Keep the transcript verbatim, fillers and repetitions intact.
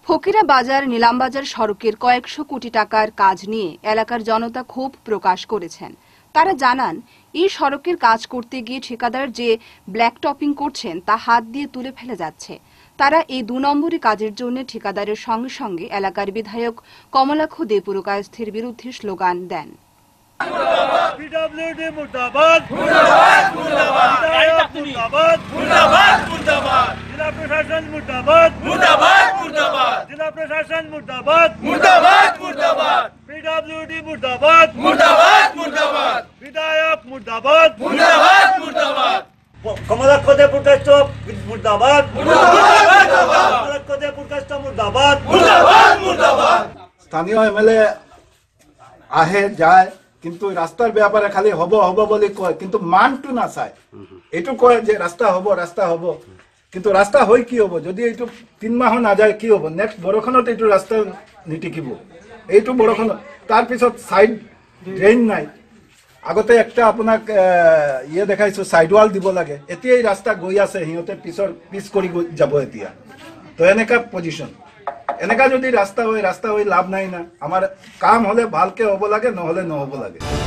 ফকিরা বাজার নিলামবাজার সড়কের কয়েকশো কোটি টাকার কাজ নিয়ে এলাকার জনতা ক্ষোভ প্রকাশ করেছেন। তারা জানান, এই সড়কের কাজ করতে গিয়ে ঠিকাদার যে ব্ল্যাক টপিং করছেন তা হাত দিয়ে তুলে ফেলে যাচ্ছে। তারা এই দু নম্বরী কাজের জন্য ঠিকাদারের সঙ্গে সঙ্গে এলাকার বিধায়ক কমলাক্ষ দে পুরকায়স্থের বিরুদ্ধে স্লোগান দেন। পিডব্লিউডি মুর্দাবাদ, মুর্দাবাদ, মুর্দাবাদ, মুর্দাবাদ, মুর্দাবাদ, মুর্দাবাদ, জেলা প্রশাসন মুর্দাবাদ, মুর্দাবাদ, মুর্দাবাদ, জেলা প্রশাসন মুর্দাবাদ, মুর্দাবাদ, মুর্দাবাদ, পিডব্লিউডি মুর্দাবাদ, মুর্দাবাদ, মুর্দাবাদ, বিধায়ক মুর্দাবাদ, মুর্দাবাদ, মুর্দাবাদ, কমলাক্ষ দে পুরকায়স্থ মুর্দাবাদ, মুর্দাবাদ, মুর্দাবাদ, কমলাক্ষ দে পুরকায়স্থ মুর্দাবাদ, মুর্দাবাদ, মুর্দাবাদ। স্থানীয় এমএলএ আহে যায়, কিন্তু রাস্তার ব্যাপারে খালি হব হব বলে কয়, কিন্তু মানটু না চায়। এইটু কয় যে রাস্তা হব রাস্তা হব, কিন্তু রাস্তা হয় কি হব যদি এইটু তিন মাহ না যায় কি হব? নেক্সট বৰষুণত এইটু রাস্তা নিটিকিব। এইটু বৰষুণ তার পিছত সাইড ড্রেইন নাই। আগতে একটা আপোনাক ইয়ে দেখাইছো সাইড ওয়াল দিব লাগে, এতিয়া এই রাস্তা গৈ আছে, সিহঁতে পিছৰ পিছ কৰি যাব এতিয়া। তো এনেকা পজিশন, এনেকা যদি রাস্তা হয় রাস্তা হয় লাভ নাই না। আমার কাম হলে ভালকে হব লাগে, নহলে নহব লাগে।